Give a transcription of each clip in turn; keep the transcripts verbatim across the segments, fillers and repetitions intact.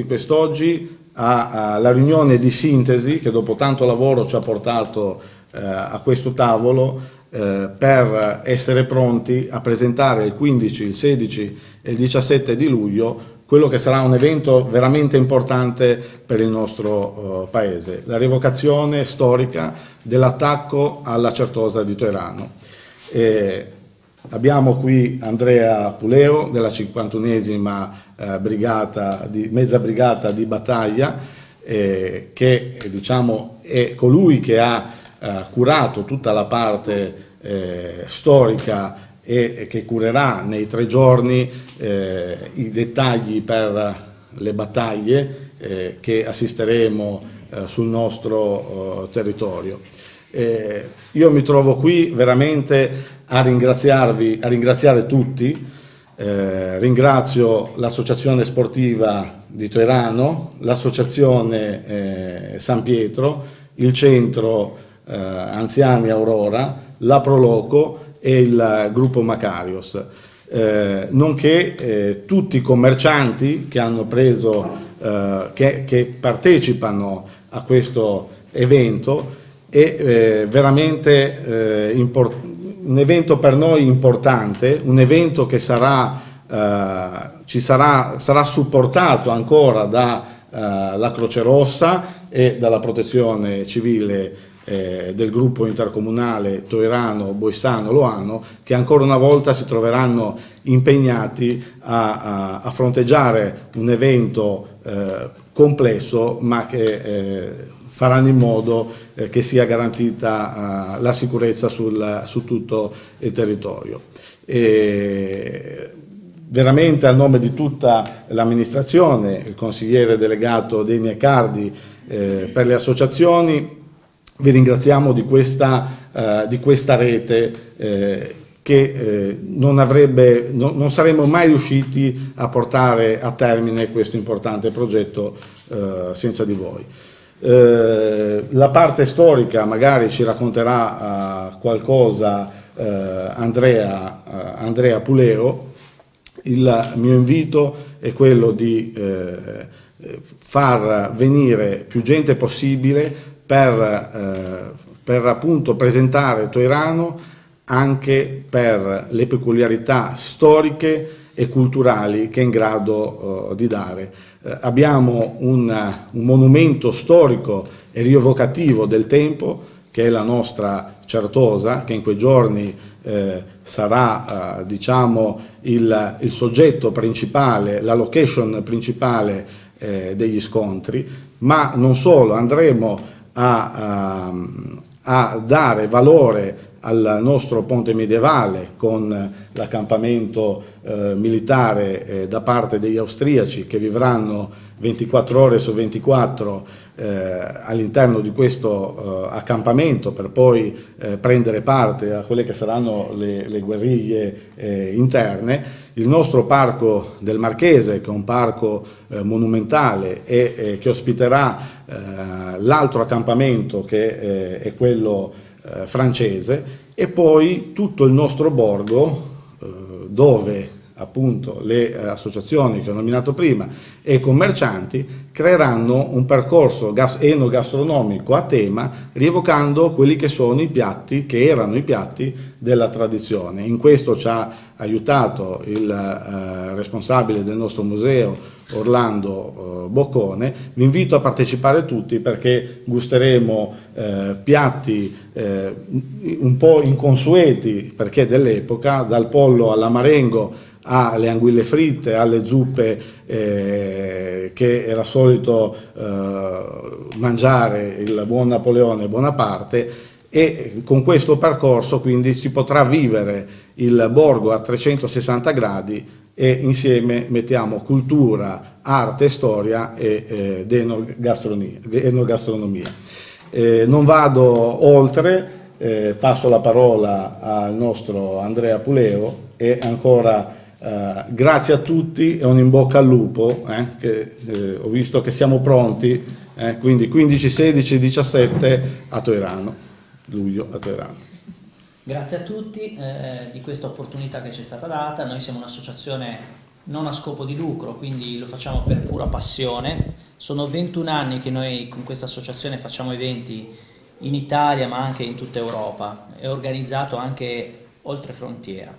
venuti quest'oggi alla riunione di sintesi che dopo tanto lavoro ci ha portato eh, a questo tavolo eh, per essere pronti a presentare il quindici, il sedici e il diciassette di luglio quello che sarà un evento veramente importante per il nostro uh, paese, la rievocazione storica dell'attacco alla Certosa di Toirano. E abbiamo qui Andrea Puleo della cinquantunesima eh, brigata di, mezza brigata di battaglia, eh, che diciamo, è colui che ha eh, curato tutta la parte eh, storica e che curerà nei tre giorni eh, i dettagli per le battaglie eh, che assisteremo eh, sul nostro eh, territorio. Eh, io mi trovo qui veramente a ringraziarvi, a ringraziare tutti. Eh, ringrazio l'associazione sportiva di Toirano, l'associazione eh, San Pietro, il centro eh, Anziani Aurora, la Proloco e il gruppo Macarios, eh, nonché eh, tutti i commercianti che hanno preso, eh, che, che partecipano a questo evento. È eh, veramente eh, un evento per noi importante, un evento che sarà, eh, ci sarà, sarà supportato ancora dalla eh, Croce Rossa e dalla Protezione Civile Eh, del gruppo intercomunale Toirano, Boissano, Loano, che ancora una volta si troveranno impegnati a, a, a fronteggiare un evento eh, complesso, ma che eh, faranno in modo eh, che sia garantita eh, la sicurezza sul, su tutto il territorio. E veramente a nome di tutta l'amministrazione, il consigliere delegato Deni Accardi eh, per le associazioni, vi ringraziamo di questa, uh, di questa rete eh, che eh, non, avrebbe, no, non saremmo mai riusciti a portare a termine questo importante progetto uh, senza di voi. Uh, la parte storica magari ci racconterà uh, qualcosa uh, Andrea, uh, Andrea Puleo. Il mio invito è quello di uh, far venire più gente possibile Per, eh, per appunto presentare Toirano anche per le peculiarità storiche e culturali che è in grado eh, di dare. Eh, abbiamo un, un monumento storico e rievocativo del tempo che è la nostra Certosa, che in quei giorni eh, sarà eh, diciamo il, il soggetto principale, la location principale eh, degli scontri, ma non solo, andremo A, a, a dare valore al nostro ponte medievale con l'accampamento eh, militare eh, da parte degli austriaci, che vivranno ventiquattro ore su ventiquattro eh, all'interno di questo eh, accampamento, per poi eh, prendere parte a quelle che saranno le, le guerriglie eh, interne. Il nostro parco del Marchese, che è un parco eh, monumentale e eh, che ospiterà eh, l'altro accampamento, che eh, è quello eh, francese, e poi tutto il nostro borgo eh, dove appunto le eh, associazioni che ho nominato prima e i commercianti creeranno un percorso enogastronomico a tema, rievocando quelli che sono i piatti, che erano i piatti della tradizione. In questo ci ha aiutato il eh, responsabile del nostro museo, Orlando eh, Boccone. Vi invito a partecipare tutti, perché gusteremo eh, piatti eh, un po' inconsueti perché dell'epoca, dal pollo all'amarengo alle anguille fritte, alle zuppe eh, che era solito eh, mangiare il buon Napoleone Bonaparte, e con questo percorso quindi si potrà vivere il borgo a trecentosessanta gradi, e insieme mettiamo cultura, arte, storia e eh, enogastronomia. Eh, non vado oltre, eh, passo la parola al nostro Andrea Puleo, e ancora Uh, grazie a tutti e un in bocca al lupo, eh, che, eh, ho visto che siamo pronti, eh, quindi quindici, sedici, diciassette a Toirano, luglio a Toirano. Grazie a tutti eh, di questa opportunità che ci è stata data. Noi siamo un'associazione non a scopo di lucro, quindi lo facciamo per pura passione. Sono ventuno anni che noi con questa associazione facciamo eventi in Italia ma anche in tutta Europa, è organizzato anche oltre frontiera.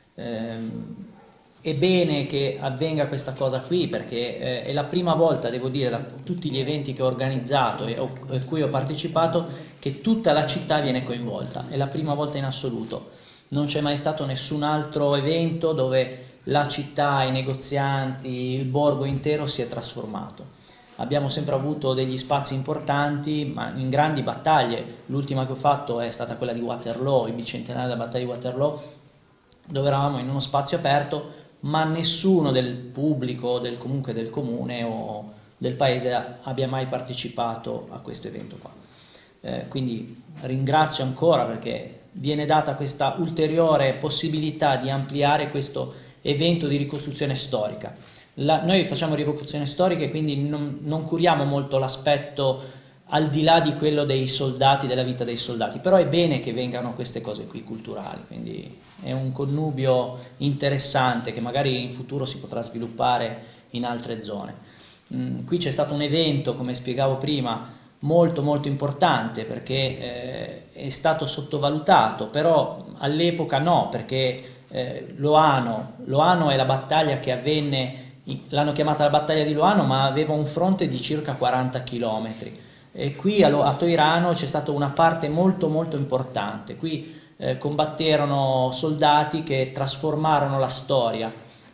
Ehm, è bene che avvenga questa cosa qui perché eh, è la prima volta, devo dire, da tutti gli eventi che ho organizzato e a cui ho partecipato, che tutta la città viene coinvolta, è la prima volta in assoluto. Non c'è mai stato nessun altro evento dove la città, i negozianti, il borgo intero si è trasformato. Abbiamo sempre avuto degli spazi importanti, ma in grandi battaglie. L'ultima che ho fatto è stata quella di Waterloo, il bicentenario della battaglia di Waterloo, dove eravamo in uno spazio aperto, ma nessuno del pubblico, del, comunque del comune o del paese abbia mai partecipato a questo evento qua. Eh, quindi ringrazio ancora perché viene data questa ulteriore possibilità di ampliare questo evento di ricostruzione storica. La, noi facciamo ricostruzione storica e quindi non, non curiamo molto l'aspetto al di là di quello dei soldati, della vita dei soldati, però è bene che vengano queste cose qui culturali, quindi è un connubio interessante che magari in futuro si potrà sviluppare in altre zone. Mm, qui c'è stato un evento, come spiegavo prima, molto molto importante perché eh, è stato sottovalutato, però all'epoca no, perché eh, Loano, Loano è la battaglia che avvenne, l'hanno chiamata la battaglia di Loano, ma aveva un fronte di circa quaranta chilometri. E qui a, a Toirano c'è stata una parte molto molto importante, qui eh, combatterono soldati che trasformarono la storia.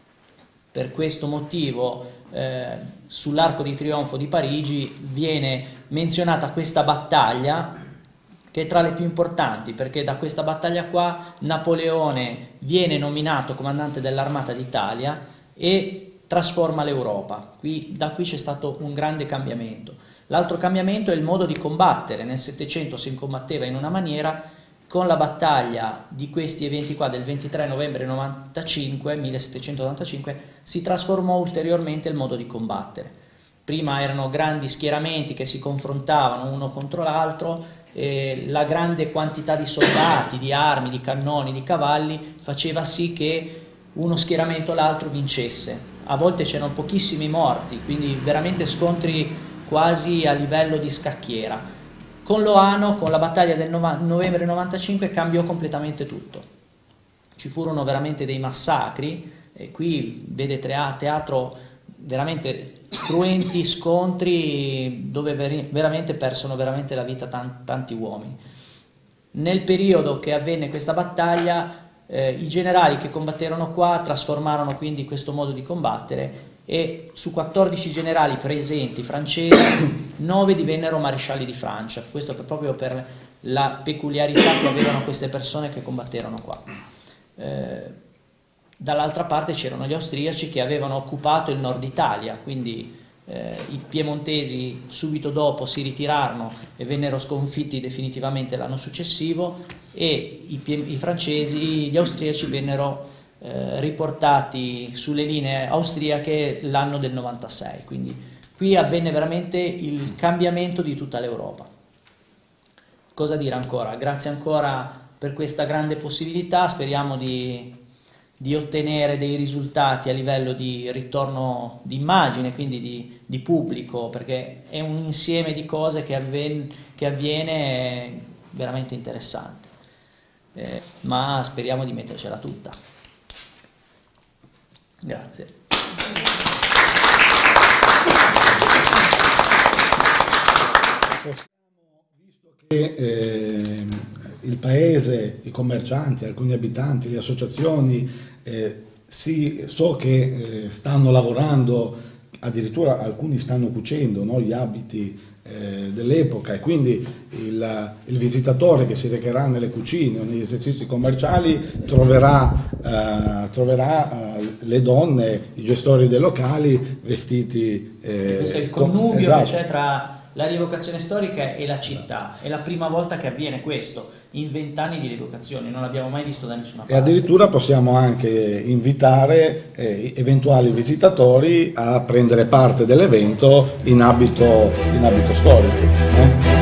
Per questo motivo eh, sull'Arco di Trionfo di Parigi viene menzionata questa battaglia che è tra le più importanti, perché da questa battaglia qua Napoleone viene nominato comandante dell'Armata d'Italia e trasforma l'Europa. Qui, da qui c'è stato un grande cambiamento. L'altro cambiamento è il modo di combattere. Nel Settecento si combatteva in una maniera, con la battaglia di questi eventi qua del ventitré novembre novantacinque, millesettecentonovantacinque, si trasformò ulteriormente il modo di combattere. Prima erano grandi schieramenti che si confrontavano uno contro l'altro, e la grande quantità di soldati, di armi, di cannoni, di cavalli faceva sì che uno schieramento o l'altro vincesse. A volte c'erano pochissimi morti, quindi veramente scontri quasi a livello di scacchiera. Con Loano, con la battaglia del novembre novantacinque, cambiò completamente tutto. Ci furono veramente dei massacri, e qui vede teatro veramente cruenti scontri dove veramente persero veramente la vita tanti uomini. Nel periodo che avvenne questa battaglia, eh, i generali che combatterono qua trasformarono quindi questo modo di combattere e su quattordici generali presenti francesi, nove divennero marescialli di Francia. Questo proprio per la peculiarità che avevano queste persone che combatterono qua. Eh, dall'altra parte c'erano gli austriaci che avevano occupato il nord Italia, quindi eh, i piemontesi subito dopo si ritirarono e vennero sconfitti definitivamente l'anno successivo, e i, i francesi, gli austriaci vennero eh, riportati sulle linee austriache l'anno del novantasei, quindi qui avvenne veramente il cambiamento di tutta l'Europa. Cosa dire ancora? Grazie ancora per questa grande possibilità, speriamo di, di ottenere dei risultati a livello di ritorno di immagine, quindi di, di pubblico, perché è un insieme di cose che, avven, che avviene veramente interessante, eh, ma speriamo di mettercela tutta. Grazie. Visto che eh, il paese, i commercianti, alcuni abitanti, le associazioni, eh, sì, so che eh, stanno lavorando, addirittura alcuni stanno cucendo, no, gli abiti eh, dell'epoca, e quindi il, il visitatore che si recherà nelle cucine o negli esercizi commerciali troverà, eh, troverà eh, le donne, i gestori dei locali vestiti. Eh, questo è il connubio, esatto, che c'è tra la rievocazione storica e la città. È la prima volta che avviene questo in vent'anni di rievocazione, non l'abbiamo mai visto da nessuna parte. E addirittura possiamo anche invitare eh, eventuali visitatori a prendere parte dell'evento in abito, in abito storico. Eh?